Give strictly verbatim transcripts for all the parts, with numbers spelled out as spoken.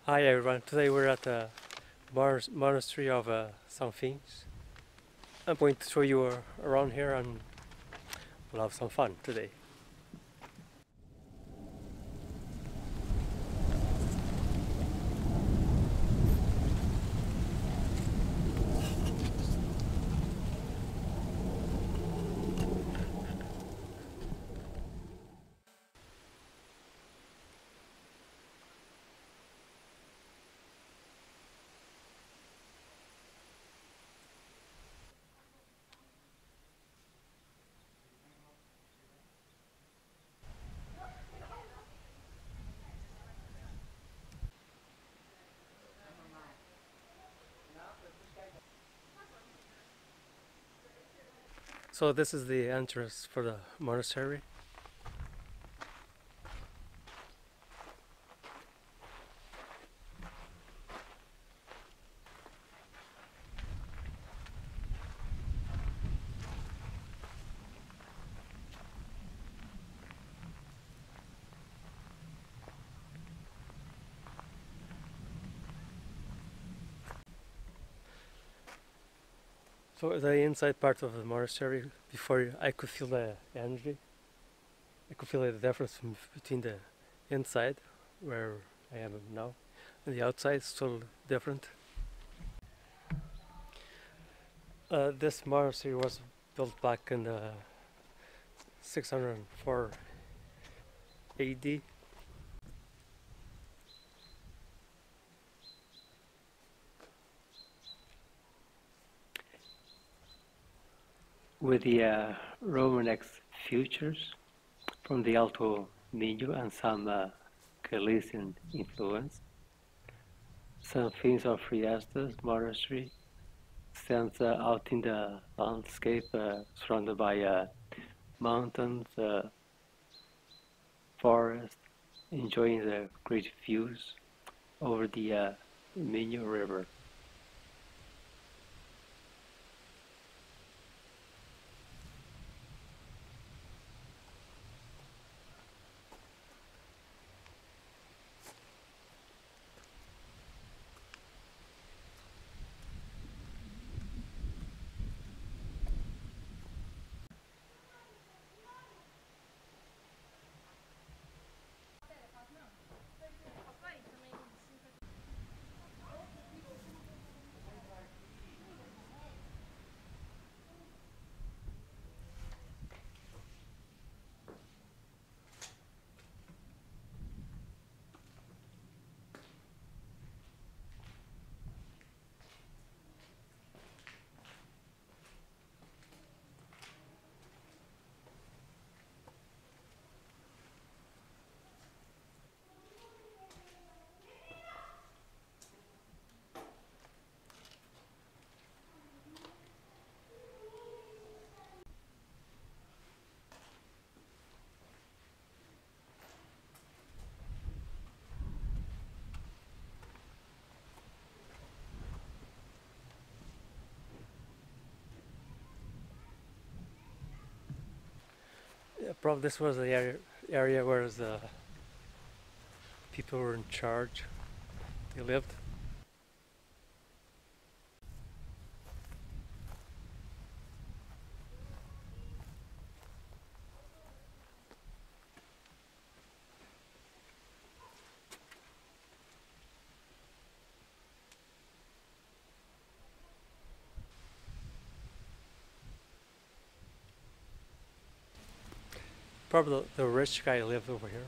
Hi everyone, today we're at the Mon- Monastery of uh, Sanfins. I'm going to show you uh, around here and we'll have some fun today. So this is the entrance for the monastery. So the inside part of the monastery, before I could feel the energy, I could feel the difference from- between the inside, where I am now, and the outside is totally different. Uh, this monastery was built back in the six hundred four A D. With the uh, Romanic features from the Alto Minho and some uh, Galician influence. Some things of Friestas monastery stands uh, out in the landscape, uh, surrounded by uh, mountains, uh, forest, enjoying the great views over the uh, Minho River. Yeah, probably this was the area, area where the people were in charge. They lived. Probably the, the rich guy lived over here.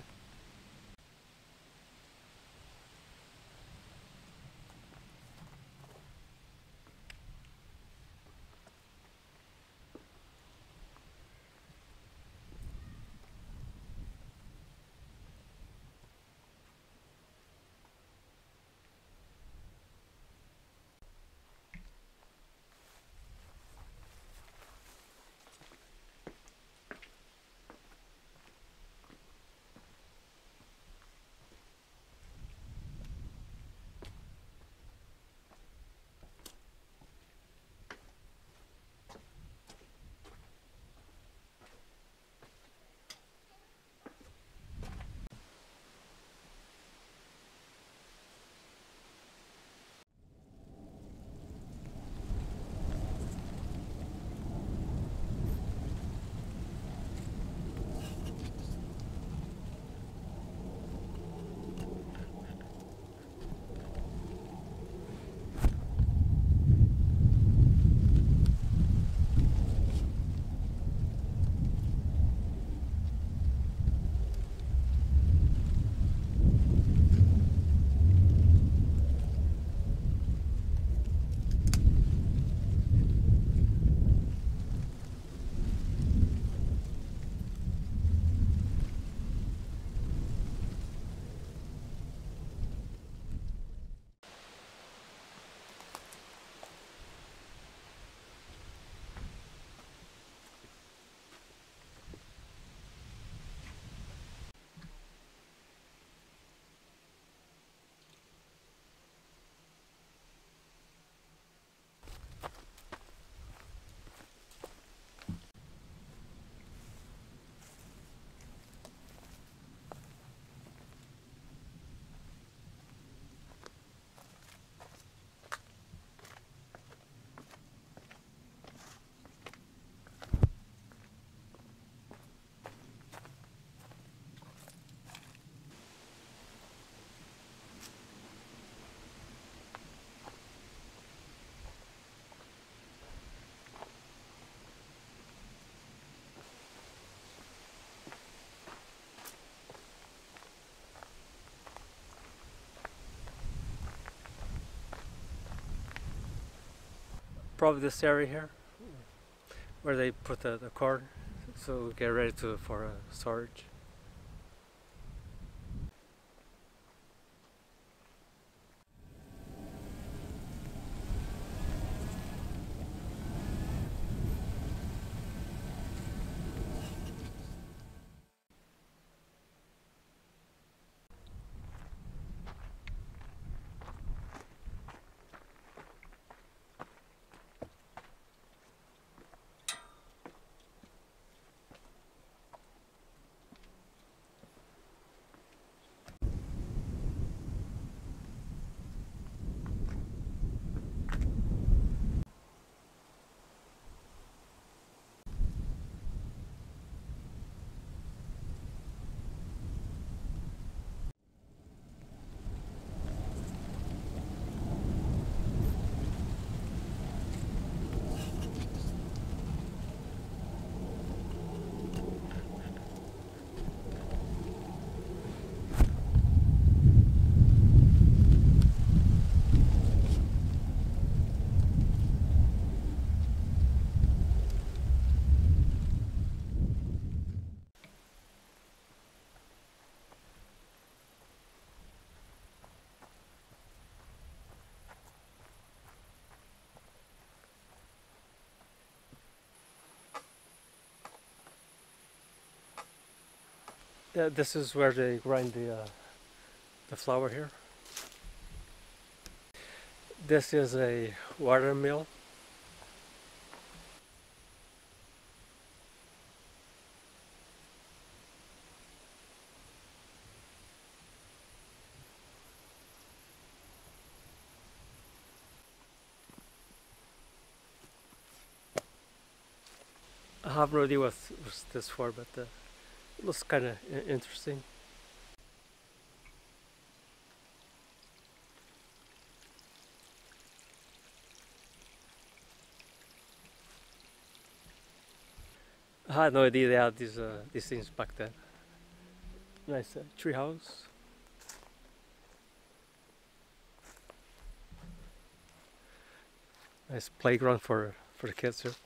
probably this area here, where they put the, the corn, so get ready to for uh, storage. Yeah, this is where they grind the uh, the flour here. This is a water mill. I have no idea what was this for, but uh, it looks kind of interesting. I had no idea they had these uh, these things back then. Nice uh, tree house. Nice playground for for the kids here.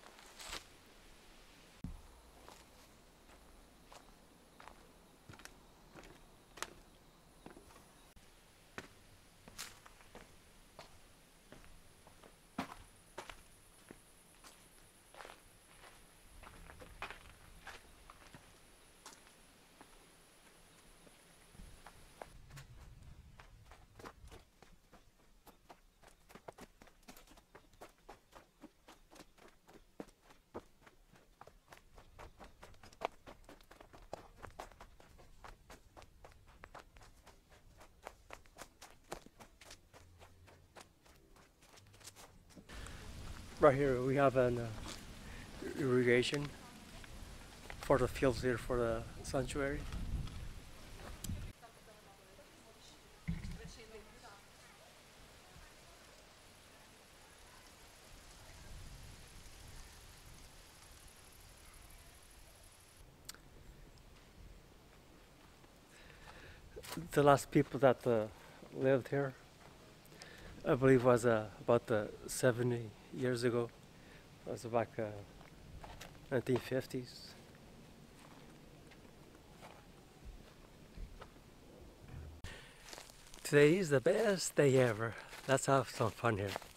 Right here we have an uh, irrigation for the fields here for the sanctuary. The last people that uh, lived here, I believe, was uh, about uh, seventy years ago. It was back uh, nineteen fifties. Today is the best day ever. Let's have some fun here.